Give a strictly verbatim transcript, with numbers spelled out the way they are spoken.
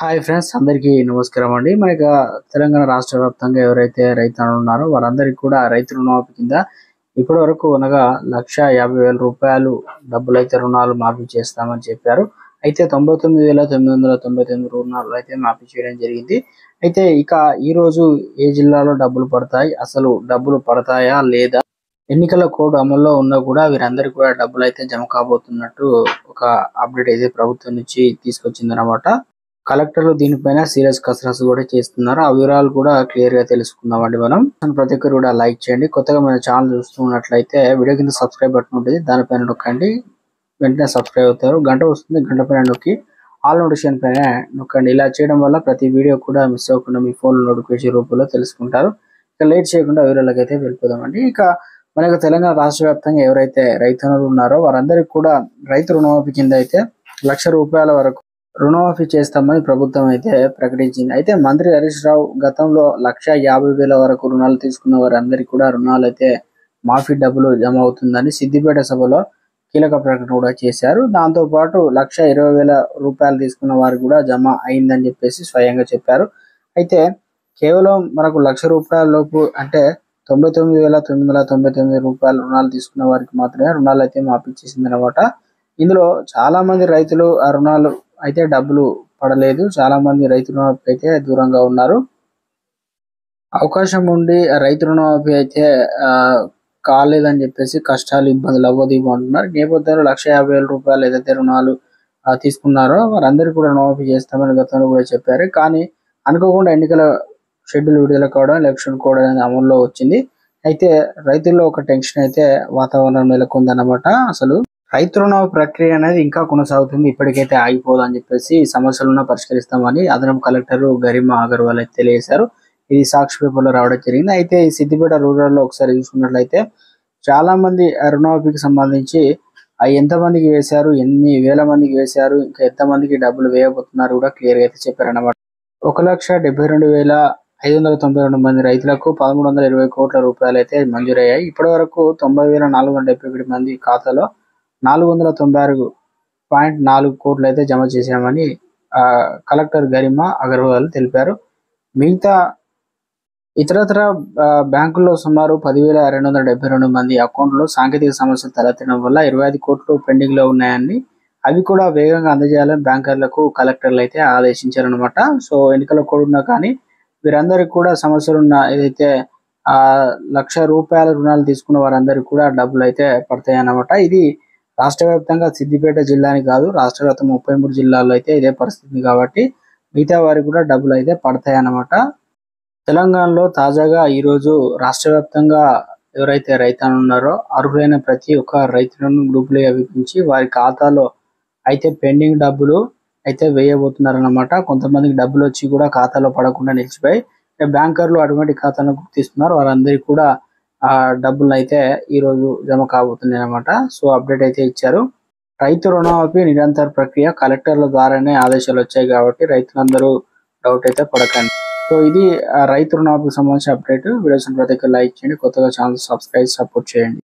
Hi friends, అందరికీ నమస్కారం అండి. మనకి తెలంగాణ రాష్ట్ర వ్యాప్తంగా ఎవరైతే రైతులు ఉన్నారో వారందరికీ కూడా రైతు రుణమాఫీ కింద ఇప్పటి వరకు అనగా లక్ష యాభై వేల రూపాయలు డబ్బులు అయితే రుణాలు మాఫీ చేస్తామని చెప్పారు. అయితే తొంభై తొమ్మిది వేల తొమ్మిది వందల తొంభై తొమ్మిది రుణాలు అయితే మాఫీ చేయడం జరిగింది. అయితే ఇక ఈ రోజు ఏ జిల్లాలో డబ్బులు పడతాయి, అసలు డబ్బులు పడతాయా లేదా, ఎన్నికల కోడ్ అమల్లో ఉన్నా కూడా వీరందరికీ కూడా డబ్బులు అయితే జమ కాబోతున్నట్టు ఒక అప్డేట్ అయితే ప్రభుత్వం నుంచి తీసుకొచ్చింది అనమాట. కలెక్టర్లు దీనిపైన సీరియస్ కసరత్తు కూడా చేస్తున్నారు. ఆ వివరాలు కూడా క్లియర్ గా తెలుసుకుందామండి. మనం ప్రతి ఒక్కరు కూడా లైక్ చేయండి. కొత్తగా మన ఛానల్ చూస్తున్నట్లయితే వీడియో కింద సబ్స్క్రైబ్ బటన్ ఉంటుంది, దానిపైన నొక్కండి. వెంటనే సబ్స్క్రైబ్ అవుతారు. గంట వస్తుంది, గంట పైన నొక్కి ఆల్ నోటిఫికేషన్ పైన నొక్కండి. ఇలా చేయడం వల్ల ప్రతి వీడియో కూడా మిస్ అవ్వకుండా మీ ఫోన్ నోటిఫికేషన్ రూపంలో తెలుసుకుంటారు. ఇక లేట్ చేయకుండా వీడియోలోకి అయితే వెళ్ళిపోదామండి. ఇక మనకు తెలంగాణ రాష్ట్ర వ్యాప్తంగా ఎవరైతే రైతన్నలు ఉన్నారో వారందరికీ కూడా రైతు రుణమాఫీ కింద అయితే లక్ష రూపాయల వరకు రుణమాఫీ చేస్తామని ప్రభుత్వం అయితే ప్రకటించింది. అయితే మంత్రి హరీష్ రావు గతంలో లక్ష యాభై వేల వరకు రుణాలు తీసుకున్న వారందరికీ కూడా రుణాలు అయితే మాఫీ డబ్బులు జమ అవుతుందని సిద్దిపేట సభలో కీలక ప్రకటన కూడా చేశారు. దాంతో పాటు లక్ష ఇరవై వేల రూపాయలు తీసుకున్న వారు కూడా జమ అయిందని చెప్పేసి స్వయంగా చెప్పారు. అయితే కేవలం మనకు లక్ష రూపాయల లోపు అంటే తొంభై తొమ్మిది వేల తొమ్మిది వందల తొంభై తొమ్మిది రూపాయలు రుణాలు తీసుకున్న వారికి మాత్రమే రుణాలు అయితే మాఫీ చేసింది అనమాట. ఇందులో చాలా మంది రైతులు ఆ రుణాలు అయితే డబ్బులు పడలేదు. చాలా మంది రైతు రుణమాఫీ అయితే దూరంగా ఉన్నారు. అవకాశం ఉండి రైతు రుణమాఫీ అయితే ఆ కాలేదని చెప్పేసి కష్టాలు ఇబ్బందులు అవ్వదు అంటున్నారు. నేపథ్యంలో లక్ష యాభై వేల రూపాయలు ఏదైతే రుణాలు తీసుకున్నారో వారందరికీ కూడా రుణమాఫీ చేస్తామని గతంలో కూడా చెప్పారు. కానీ అనుకోకుండా ఎన్నికల షెడ్యూల్ విడుదల కావడం, ఎలక్షన్ కోడ్ అనేది అమల్లో వచ్చింది. అయితే రైతుల్లో ఒక టెన్షన్ అయితే వాతావరణం నెలకొందన్నమాట. అసలు రైతు రుణ ప్రక్రియ అనేది ఇంకా కొనసాగుతుంది, ఇప్పటికైతే ఆగిపోదు అని చెప్పేసి సమస్యలను పరిష్కరిస్తామని అదనపు కలెక్టర్ గరిమా అగర్వాల్ అయితే తెలియజేశారు. ఇది సాక్షి పేపర్లో రావడం జరిగింది. అయితే ఈ సిద్దిపేట రూరల్ లో ఒకసారి చూసుకున్నట్లయితే చాలా మంది రుణమాఫీకి సంబంధించి ఎంత మందికి వేశారు, ఎన్ని వేల మందికి వేశారు, ఇంకా ఎంత మందికి డబ్బులు వేయబోతున్నారు కూడా క్లియర్ గా అయితే చెప్పారన్నమాట. ఒక లక్ష డెబ్బై రెండు వేల ఐదు వందల తొంభై రెండు మంది రైతులకు పదమూడు వందల ఇరవై కోట్ల రూపాయలు అయితే మంజూరయ్యాయి. ఇప్పటి వరకు తొంభై వేల నాలుగు వందల డెబ్బై ఒకటి మంది ఖాతాలో నాలుగు వందల తొంభై ఆరు పాయింట్ నాలుగు కోట్లు అయితే జమ చేశామని కలెక్టర్ గరిమా అగర్వాల్ తెలిపారు. మిగతా ఇతరత్ర బ్యాంకుల్లో సుమారు పదివేల రెండు వందల డెబ్బై రెండు మంది అకౌంట్లో సాంకేతిక సమస్యలు తలెత్తడం వల్ల ఇరవై ఐదు కోట్లు పెండింగ్ లో ఉన్నాయని, అవి కూడా వేగంగా అందజేయాలని బ్యాంకర్లకు కలెక్టర్లు అయితే ఆదేశించారనమాట. సో ఎన్నికల కోడ్ ఉన్నా కానీ వీరందరికీ కూడా సమస్యలు ఉన్న ఏదైతే ఆ లక్ష రూపాయల రుణాలు తీసుకున్న వారందరికీ కూడా డబ్బులు అయితే పడతాయి అన్నమాట. ఇది రాష్ట్ర వ్యాప్తంగా సిద్దిపేట జిల్లాని కాదు, రాష్ట్ర వ్యాప్తం ముప్పై మూడు జిల్లాల్లో అయితే ఇదే పరిస్థితి కాబట్టి మిగతా వారికి కూడా డబ్బులు అయితే పడతాయి అన్నమాట. తెలంగాణలో తాజాగా ఈరోజు రాష్ట్ర వ్యాప్తంగా ఎవరైతే రైతులు ఉన్నారో అర్హులైన ప్రతి ఒక్క రైతులను గ్రూపులుగా విభజించి వారి ఖాతాలో అయితే పెండింగ్ డబ్బులు అయితే వేయబోతున్నారన్నమాట. కొంతమందికి డబ్బులు వచ్చి కూడా ఖాతాలో పడకుండా నిలిచిపోయి బ్యాంకర్లు అటువంటి ఖాతాను గుర్తిస్తున్నారు. వారందరికీ కూడా ఆ డబ్బులు అయితే ఈ రోజు జమ కాబోతున్నాయి అన్నమాట. సో అప్డేట్ అయితే ఇచ్చారు. రైతు రుణమాఫీ నిరంతర ప్రక్రియ, కలెక్టర్ల ద్వారానే ఆదేశాలు వచ్చాయి కాబట్టి రైతులందరూ డౌట్ అయితే పడకండి. సో ఇది రైతు రుణమాఫీకి సంబంధించిన అప్డేట్. వీడియోస్ ప్రతి ఒక్కరు లైక్ చేయండి, కొత్తగా ఛానల్ సబ్స్క్రైబ్ సపోర్ట్ చేయండి.